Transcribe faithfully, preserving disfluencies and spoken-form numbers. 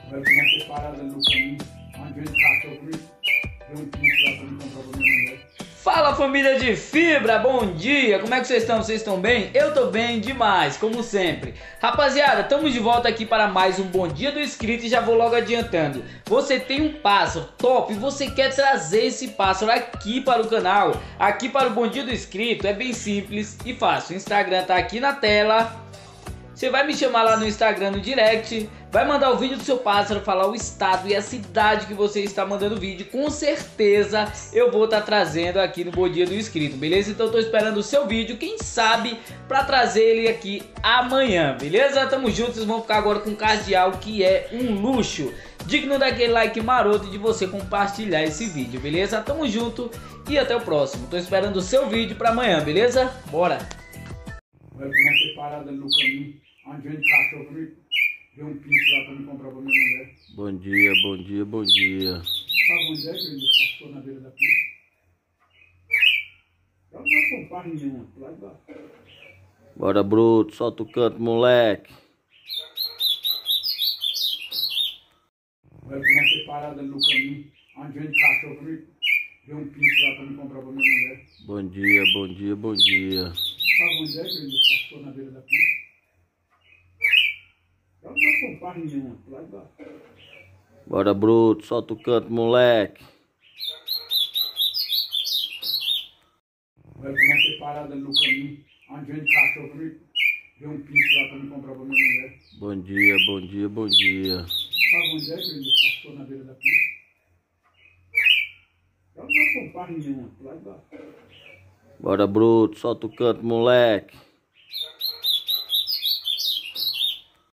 Vai começar parada no caminho, onde vem cachorro, vem um pinto lá pra me comprar pra minha mulher. Fala, família de fibra, bom dia, como é que vocês estão? Vocês estão bem? Eu tô bem demais, como sempre. Rapaziada, estamos de volta aqui para mais um Bom Dia do Inscrito e já vou logo adiantando. Você tem um pássaro top e você quer trazer esse pássaro aqui para o canal, aqui para o Bom Dia do Inscrito, é bem simples e fácil. O Instagram tá aqui na tela. Você vai me chamar lá no Instagram no direct, vai mandar o vídeo do seu pássaro, falar o estado e a cidade que você está mandando o vídeo. Com certeza eu vou estar trazendo aqui no Bom Dia do Inscrito, beleza? Então eu tô esperando o seu vídeo, quem sabe, para trazer ele aqui amanhã, beleza? Tamo juntos, vocês vão ficar agora com um cardeal que é um luxo. Digno daquele like maroto de você compartilhar esse vídeo, beleza? Tamo junto e até o próximo. Tô esperando o seu vídeo para amanhã, beleza? Bora! Vai começar parada no caminho, onde vem cachorro, vem um pinto lá pra me comprar pra minha mulher. Bom dia, bom dia, bom dia. Sabe onde é que ele passou na beira da pista? Eu não comparo nenhuma, lá embaixo. Bora, bruto, solta o canto, moleque. Vai começar parada no caminho, onde vem cachorro, vem um pinto lá pra me comprar pra minha mulher. Bom dia, bom dia, bom dia. Sabe onde é que ele passou na beira da pista? Eu não comparo nenhuma, lá embaixo. Bora, bruto, solta o canto, moleque. Vai começar parada no caminho, onde vem cachorro, vem um pinto lá pra me comprar pra minha mulher. Bom dia, bom dia, bom dia. Sabe onde é que ele passou na beira da pista? Eu não comparo nenhuma, lá embaixo. Bora, bruto, solta o canto, moleque.